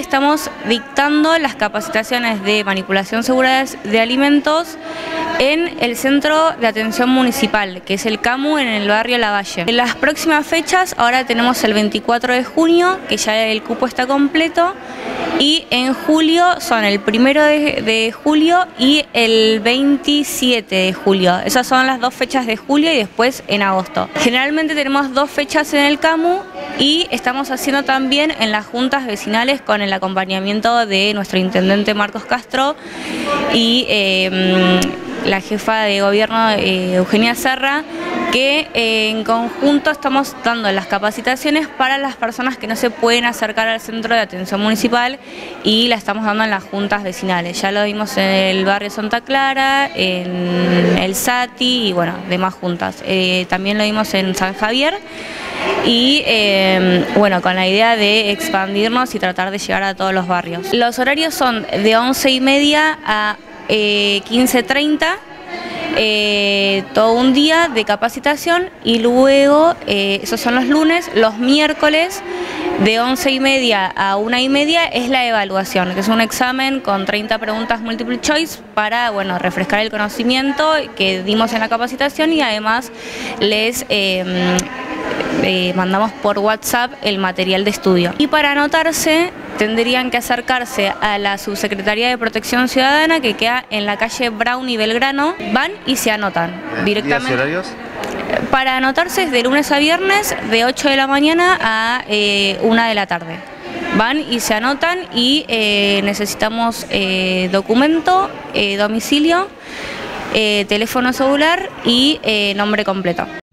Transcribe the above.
estamos dictando las capacitaciones de manipulación segura de alimentos en el Centro de Atención Municipal, que es el CAMU en el barrio Lavalle. En las próximas fechas, ahora tenemos el 24 de junio, que ya el cupo está completo, y en julio son el 1 de julio y el 27 de julio. Esas son las 2 fechas de julio y después en agosto. Generalmente tenemos 2 fechas en el CAMU y estamos haciendo también en las juntas vecinales con el acompañamiento de nuestro intendente Marcos Castro y la jefa de gobierno Eugenia Serra, que en conjunto estamos dando las capacitaciones para las personas que no se pueden acercar al centro de atención municipal y la estamos dando en las juntas vecinales. Ya lo vimos en el barrio Santa Clara, en el Sati y bueno, demás juntas. También lo vimos en San Javier y bueno, con la idea de expandirnos y tratar de llegar a todos los barrios. Los horarios son de 11:30 a 15:30. Todo un día de capacitación y luego, esos son los lunes, los miércoles de 11:30 a 1:30 es la evaluación, que es un examen con 30 preguntas multiple choice para, bueno, refrescar el conocimiento que dimos en la capacitación y además les mandamos por WhatsApp el material de estudio. Y para anotarse tendrían que acercarse a la Subsecretaría de Protección Ciudadana, que queda en la calle Brown y Belgrano. Van y se anotan directamente. ¿Días y horarios? Para anotarse es de lunes a viernes, de 8 de la mañana a 1 de la tarde. Van y se anotan y necesitamos documento, domicilio, teléfono celular y nombre completo.